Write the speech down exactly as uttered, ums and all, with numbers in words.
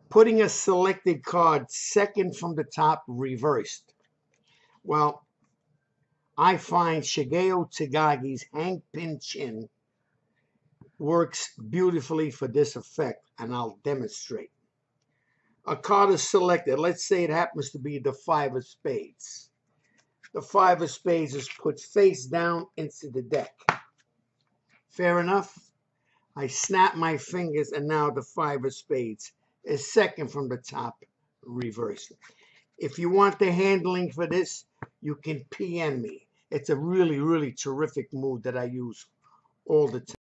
Putting a selected card second from the top reversed. Well, I find shgeio tegagi's hang pin chin works beautifully for this effect, and I'll demonstrate. A card is selected. Let's say it happens to be the five of spades. The five of spades is put face down into the deck. Fair enough? I snap my fingers, and now the five of spades is second from the top, reversed. If you want the handling for this, you can P M me. It's a really, really terrific move that I use all the time.